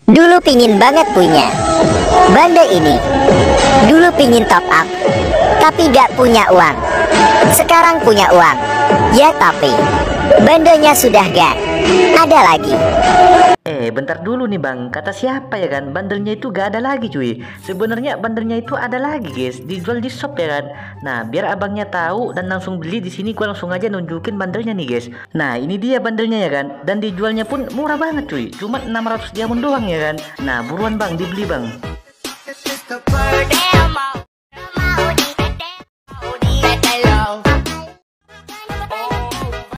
Dulu pingin banget punya bundle ini. Dulu pingin top up, tapi gak punya uang. Sekarang punya uang, ya tapi bundlenya sudah gak ada lagi. Bentar dulu nih bang, kata siapa ya kan bandelnya itu gak ada lagi cuy. Sebenarnya bandelnya itu ada lagi guys, dijual di shop ya kan. Nah biar abangnya tahu dan langsung beli di sini, gua langsung aja nunjukin bandelnya nih guys. Nah ini dia bandelnya ya kan, dan dijualnya pun murah banget cuy, cuma 600 diamond doang ya kan. Nah buruan bang, dibeli bang.